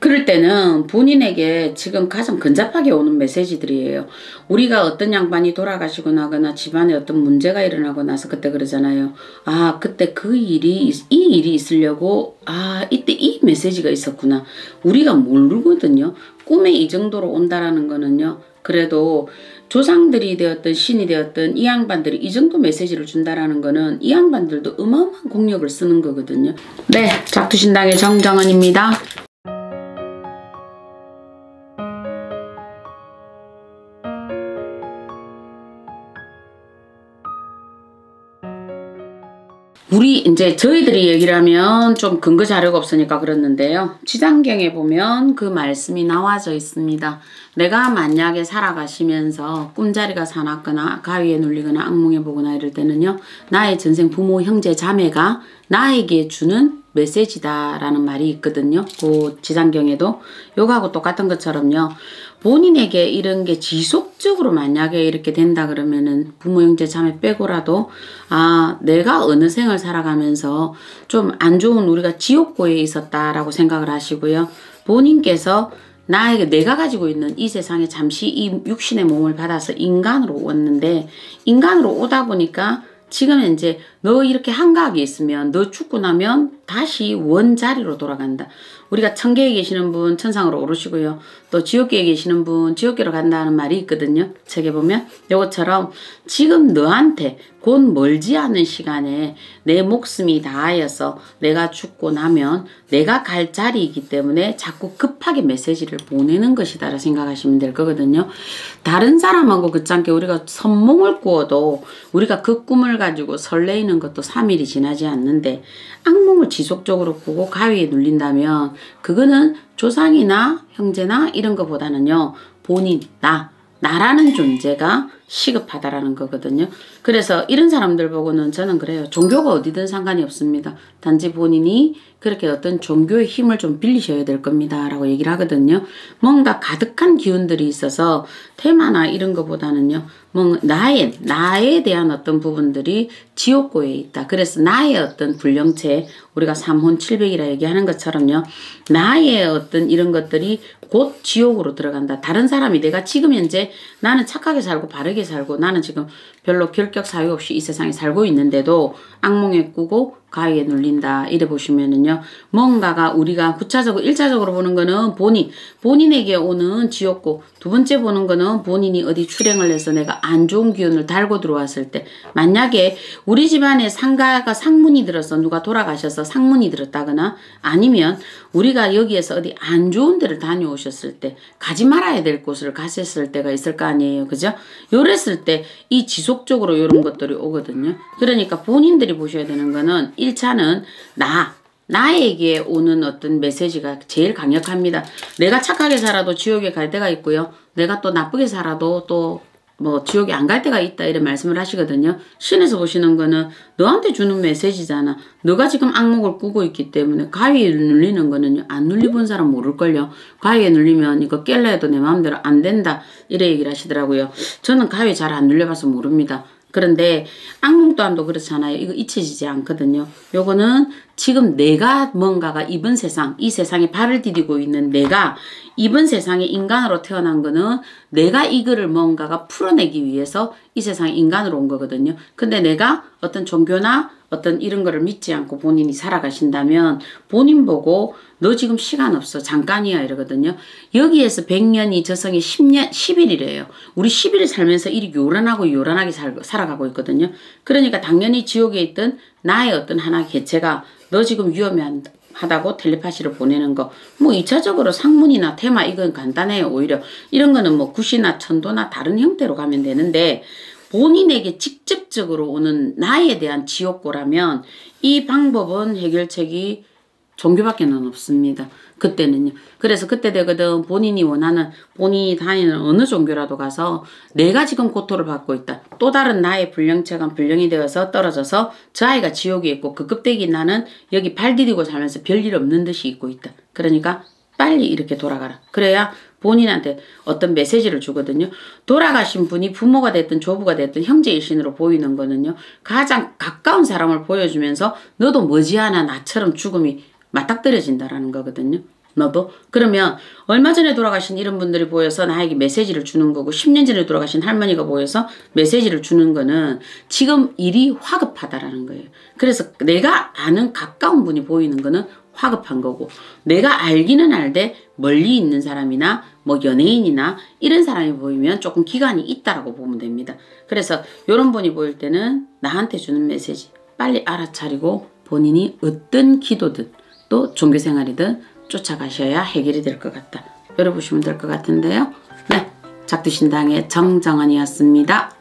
그럴 때는 본인에게 지금 가장 근접하게 오는 메시지들이에요. 우리가 어떤 양반이 돌아가시고 나거나 집안에 어떤 문제가 일어나고 나서 그때 그러잖아요. 아, 그때 이 일이 있으려고, 아, 이때 이 메시지가 있었구나. 우리가 모르거든요. 꿈에 이 정도로 온다라는 거는요. 그래도 조상들이 되었든 신이 되었든 이 양반들이 이 정도 메시지를 준다라는 거는 이 양반들도 어마어마한 공력을 쓰는 거거든요. 네, 작두신당의 정정은입니다. 우리 이제 저희들이 얘기를 하면 좀 근거 자료가 없으니까 그렇는데요. 지장경에 보면 그 말씀이 나와져 있습니다. 내가 만약에 살아가시면서 꿈자리가 사납거나 가위에 눌리거나 악몽에 보거나 이럴 때는요. 나의 전생 부모, 형제, 자매가 나에게 주는 메시지다라는 말이 있거든요. 그 지장경에도 요거하고 똑같은 것처럼요. 본인에게 이런 게 지속적으로 만약에 이렇게 된다 그러면은 부모, 형제, 자매 빼고라도 아, 내가 어느 생을 살아가면서 좀 안 좋은 우리가 지옥고에 있었다라고 생각을 하시고요. 본인께서 내가 가지고 있는 이 세상에 잠시 이 육신의 몸을 받아서 인간으로 왔는데 인간으로 오다 보니까 지금 이제 너 이렇게 한가하게 있으면 너 죽고 나면 다시 원자리로 돌아간다. 우리가 천계에 계시는 분 천상으로 오르시고요. 또 지옥계에 계시는 분 지옥계로 간다는 말이 있거든요. 책에 보면 이것처럼 지금 너한테 곧 멀지 않은 시간에 내 목숨이 다하여서 내가 죽고 나면 내가 갈 자리이기 때문에 자꾸 급하게 메시지를 보내는 것이다 라고 생각하시면 될 거거든요. 다른 사람하고 그짱게 우리가 선몽을 꾸어도 우리가 그 꿈을 가지고 설레이는 것도 3일이 지나지 않는데 악몽을 지속적으로 꾸고 가위에 눌린다면 그거는 조상이나 형제나 이런 것보다는요. 본인, 나라는 존재가 시급하다라는 거거든요. 그래서 이런 사람들 보고는 저는 그래요. 종교가 어디든 상관이 없습니다. 단지 본인이 그렇게 어떤 종교의 힘을 좀 빌리셔야 될 겁니다. 라고 얘기를 하거든요. 뭔가 가득한 기운들이 있어서 테마나 이런 것보다는요. 나에 대한 어떤 부분들이 지옥고에 있다. 그래서 나의 어떤 불령체, 우리가 삼혼 700이라 얘기하는 것처럼요. 나의 어떤 이런 것들이 곧 지옥으로 들어간다. 다른 사람이 내가 지금 현재 나는 착하게 살고 바르게 살고 나는 지금 별로 결격 사유 없이 이 세상에 살고 있는데도 악몽에 꾸고 가위에 눌린다. 이래 보시면은요. 뭔가가 우리가 1차적으로 보는 거는 본인에게 오는 지옥고, 두 번째 보는 거는 본인이 어디 출행을 해서 내가 안 좋은 기운을 달고 들어왔을 때, 만약에 우리 집안에 상가가 상문이 들어서 누가 돌아가셔서 상문이 들었다거나 아니면 우리가 여기에서 어디 안 좋은 데를 다녀오셨을 때 가지 말아야 될 곳을 가셨을 때가 있을 거 아니에요. 그죠? 요랬을 때 이 지속적으로 이런 것들이 오거든요. 그러니까 본인들이 보셔야 되는 거는 1차는 나에게 오는 어떤 메시지가 제일 강력합니다. 내가 착하게 살아도 지옥에 갈 때가 있고요. 내가 또 나쁘게 살아도 또 지옥에 안 갈 때가 있다 이런 말씀을 하시거든요. 신에서 보시는 거는 너한테 주는 메시지잖아. 너가 지금 악몽을 꾸고 있기 때문에 가위에 눌리는 거는요. 안 눌리본 사람 모를걸요. 가위에 눌리면 이거 깰라 해도 내 마음대로 안 된다. 이래 얘기를 하시더라고요. 저는 가위 잘 안 눌려봐서 모릅니다. 그런데 악몽 또한도 그렇잖아요. 이거 잊혀지지 않거든요. 요거는 지금 내가 뭔가가 이번 세상, 이 세상에 발을 디디고 있는 내가 이번 세상에 인간으로 태어난 거는 내가 이거를 뭔가가 풀어내기 위해서 이 세상에 인간으로 온 거거든요. 근데 내가 어떤 종교나 어떤 이런 거를 믿지 않고 본인이 살아가신다면 본인 보고 너 지금 시간 없어. 잠깐이야 이러거든요. 여기에서 100년이 저성이 10일이래요. 우리 10일 살면서 이렇게 요란하게 살아가고 있거든요. 그러니까 당연히 지옥에 있던 나의 어떤 하나의 개체가 너 지금 위험하다고 텔레파시를 보내는 거. 2차적으로 상문이나 테마 이건 간단해요. 오히려 이런 거는 굿이나 천도나 다른 형태로 가면 되는데 본인에게 직접적으로 오는 나에 대한 지옥고라면 이 방법은 해결책이 종교밖에는 없습니다. 그때는요. 그래서 그때 되거든 본인이 다니는 어느 종교라도 가서 내가 지금 고통을 받고 있다. 또 다른 나의 불령체가 불령이 되어서 떨어져서 저 아이가 지옥에 있고 그 껍데기 나는 여기 발 디디고 살면서 별일 없는 듯이 있고 있다. 그러니까 빨리 이렇게 돌아가라. 그래야 본인한테 어떤 메시지를 주거든요. 돌아가신 분이 부모가 됐든 조부가 됐든 형제일신으로 보이는 거는요. 가장 가까운 사람을 보여주면서 너도 머지않아 나처럼 죽음이 맞닥뜨려진다라는 거거든요. 너도? 그러면 얼마 전에 돌아가신 이런 분들이 보여서 나에게 메시지를 주는 거고 10년 전에 돌아가신 할머니가 보여서 메시지를 주는 거는 지금 일이 화급하다라는 거예요. 그래서 내가 아는 가까운 분이 보이는 거는 화급한 거고 내가 알기는 알되 멀리 있는 사람이나 뭐 연예인이나 이런 사람이 보이면 조금 기간이 있다라고 보면 됩니다. 그래서 이런 분이 보일 때는 나한테 주는 메시지 빨리 알아차리고 본인이 어떤 기도든 또 종교생활이든 쫓아가셔야 해결이 될 것 같다. 열어보시면 될 것 같은데요. 네, 작두신당의 정정원이었습니다.